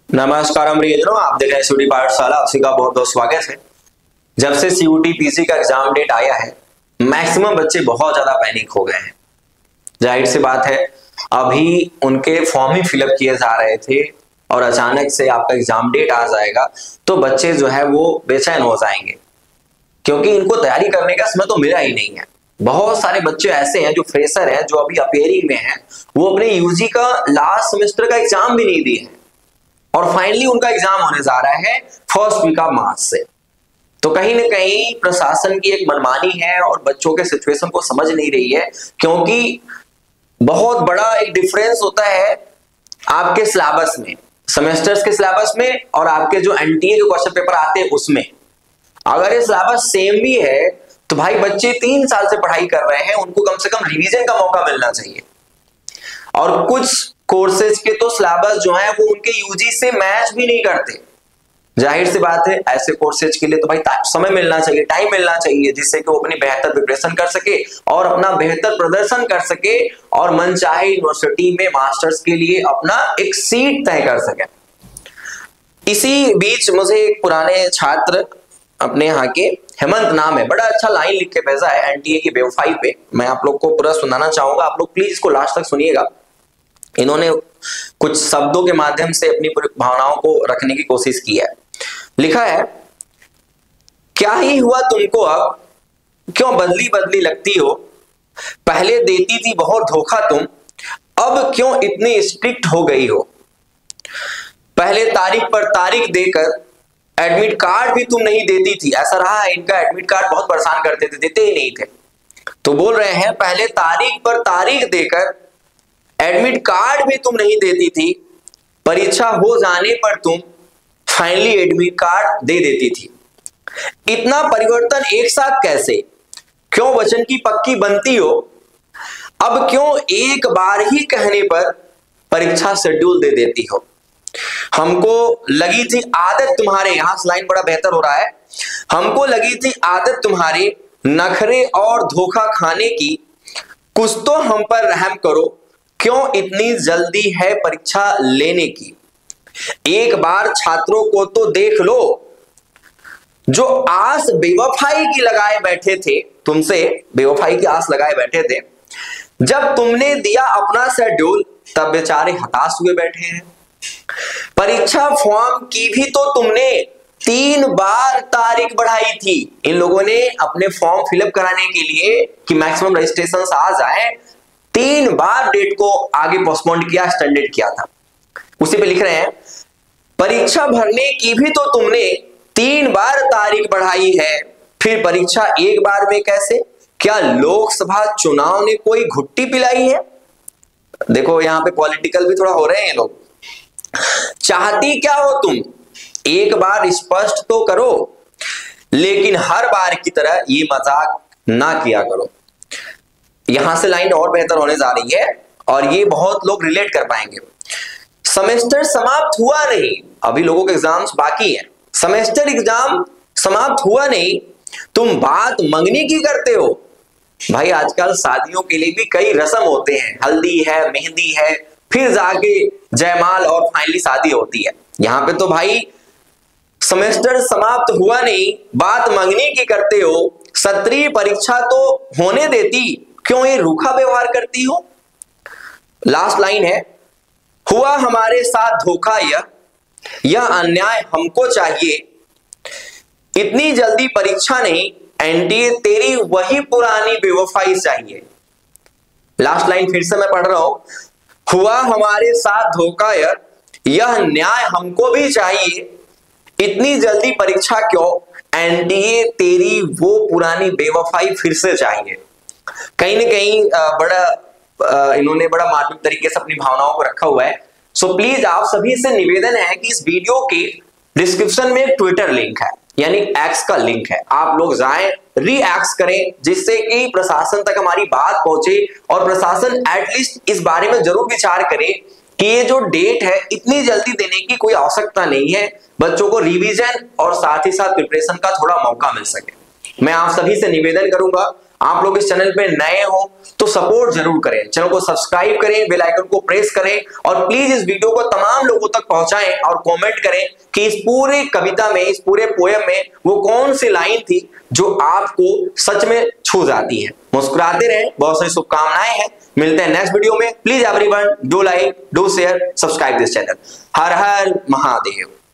नमस्कार प्रियजनों, आप देख रहे हैं सीयूटी पाठशाला। आपसी का बहुत बहुत स्वागत है। जब से सीयूटी पीसी का एग्जाम डेट आया है, मैक्सिमम बच्चे बहुत ज्यादा पैनिक हो गए हैं। जाहिर सी बात है, अभी उनके फॉर्म ही फिलअप किए जा रहे थे और अचानक से आपका एग्जाम डेट आ जाएगा तो बच्चे जो है वो बेचैन हो जाएंगे, क्योंकि इनको तैयारी करने का समय तो मिला ही नहीं है। बहुत सारे बच्चे ऐसे हैं जो फ्रेशर हैं, जो अभी अपेयरिंग में हैं, वो अपने यूजी का लास्ट सेमेस्टर का एग्जाम भी नहीं दिए हैं और फाइनली उनका एग्जाम होने जा रहा है फर्स्ट वीक ऑफ मार्च से। तो कहीं ना कहीं प्रशासन की एक मनमानी है और बच्चों के सिचुएशन को समझ नहीं रही है, क्योंकि बहुत बड़ा एक डिफरेंस होता है आपके सिलेबस में, सेमेस्टर्स के सिलेबस में और आपके जो एनटीए के क्वेश्चन पेपर आते हैं उसमें। अगर ये सिलेबस सेम भी है तो भाई बच्चे 3 साल से पढ़ाई कर रहे हैं, उनको कम से कम रिवीजन का मौका मिलना चाहिए। और कुछ कोर्सेज के तो सिलेबस जो है वो उनके यूजी से मैच भी नहीं करते। जाहिर सी बात है, ऐसे कोर्सेज के लिए तो भाई समय मिलना चाहिए, टाइम मिलना चाहिए, जिससे कि वो अपनी बेहतर प्रिपरेशन कर सके और अपना बेहतर प्रदर्शन कर सके और मनचाहे यूनिवर्सिटी में मास्टर्स के लिए अपना एक सीट तय कर सके। इसी बीच मुझे एक पुराने छात्र, अपने यहाँ के हेमंत नाम है, बड़ा अच्छा लाइन लिख के भेजा है एनटीए की वेबसाइट पे। मैं आप लोग को पूरा सुनाना चाहूंगा, आप लोग प्लीज इसको लास्ट तक सुनिएगा। इन्होंने कुछ शब्दों के माध्यम से अपनी भावनाओं को रखने की कोशिश की है। लिखा है, क्या ही हुआ तुमको अब, क्यों बदली बदली लगती हो, पहले देती थी बहुत धोखा तुम, अब क्यों इतनी स्ट्रिक्ट हो गई हो। पहले तारीख पर तारीख देकर एडमिट कार्ड भी तुम नहीं देती थी। ऐसा रहा है, इनका एडमिट कार्ड बहुत परेशान करते थे, देते ही नहीं थे। तो बोल रहे हैं, पहले तारीख पर तारीख देकर एडमिट कार्ड भी तुम नहीं देती थी, परीक्षा हो जाने पर तुम फाइनली एडमिट कार्ड दे देती थी। इतना परिवर्तन एक साथ कैसे, क्यों वचन की पक्की बनती हो, अब क्यों एक बार ही कहने पर परीक्षा शेड्यूल दे देती हो। हमको लगी थी आदत तुम्हारे, यहां स्लाइड बड़ा बेहतर हो रहा है, हमको लगी थी आदत तुम्हारे नखरे और धोखा खाने की, कुछ तो हम पर रहम करो, क्यों इतनी जल्दी है परीक्षा लेने की। एक बार छात्रों को तो देख लो, जो आस बेवफाई की लगाए बैठे थे, तुमसे बेवफाई की आस लगाए बैठे थे, जब तुमने दिया अपना शेड्यूल तब बेचारे हताश हुए बैठे हैं। परीक्षा फॉर्म की भी तो तुमने 3 बार तारीख बढ़ाई थी। इन लोगों ने अपने फॉर्म फिलअप कराने के लिए कि मैक्सिमम रजिस्ट्रेशन आ जाए, 3 बार डेट को आगे पोस्टपोन किया, एक्सटेंडेड किया था। उसी पे लिख रहे हैं, परीक्षा भरने की भी तो तुमने 3 बार तारीख बढ़ाई है, फिर परीक्षा एक बार में कैसे, क्या लोकसभा चुनाव ने कोई घुट्टी पिलाई है। देखो यहां पे पॉलिटिकल भी थोड़ा हो रहे हैं लोग। चाहती क्या हो तुम, एक बार स्पष्ट तो करो, लेकिन हर बार की तरह ये मजाक ना किया करो। यहां से लाइन और बेहतर होने जा रही है और ये बहुत लोग रिलेट कर पाएंगे। सेमेस्टर समाप्त हुआ नहीं, अभी लोगों के एग्जाम्स बाकी हैं, सेमेस्टर एग्जाम समाप्त हुआ नहीं, तुम बात मंगनी की करते हो। भाई आजकल शादियों के लिए भी कई रस्म होते हैं, हल्दी है, मेहंदी है, फिर जाके जयमाल और फाइनली शादी होती है। यहां पे तो भाई सेमेस्टर समाप्त हुआ नहीं, बात मंगनी की करते हो, सत्रीय परीक्षा तो होने देती, क्यों ये रूखा व्यवहार करती हो। लास्ट लाइन है, हुआ हमारे साथ धोखा, यह अन्याय हमको चाहिए, इतनी जल्दी परीक्षा नहीं, एनटीए तेरी वही पुरानी बेवफाई चाहिए। लास्ट लाइन फिर से मैं पढ़ रहा हूं, हुआ हमारे साथ धोखा, यह न्याय हमको भी चाहिए, इतनी जल्दी परीक्षा क्यों, एनटीए तेरी वो पुरानी बेवफाई फिर से चाहिए। कहीं ना कहीं इन्होंने बड़ा मार्मिक तरीके से अपनी भावनाओं को रखा हुआ है। सो प्लीज आप सभी से निवेदन है कि इस वीडियो के डिस्क्रिप्शन में एक ट्विटर लिंक है, यानी एक्स का लिंक है, आप लोग जाएं, रीएक्स करें, जिससे कि प्रशासन तक हमारी बात पहुंचे और प्रशासन एटलीस्ट इस बारे में जरूर विचार करे कि ये जो डेट है इतनी जल्दी देने की कोई आवश्यकता नहीं है, बच्चों को रिवीजन और साथ ही साथ प्रिपरेशन का थोड़ा मौका मिल सके। मैं आप सभी से निवेदन करूंगा, आप लोग इस चैनल पे नए हो तो सपोर्ट जरूर करें, चैनल को सब्सक्राइब करें, बेल आइकन को प्रेस करें और प्लीज इस वीडियो को तमाम लोगों तक पहुंचाएं और कमेंट करें कि इस पूरी कविता में, इस पूरे पोयम में वो कौन सी लाइन थी जो आपको सच में छू जाती है। मुस्कुराते रहें, बहुत सारी शुभकामनाएं हैं। मिलते हैं नेक्स्ट वीडियो में। Please everyone do like, do share, subscribe this channel. हर हर महादेव।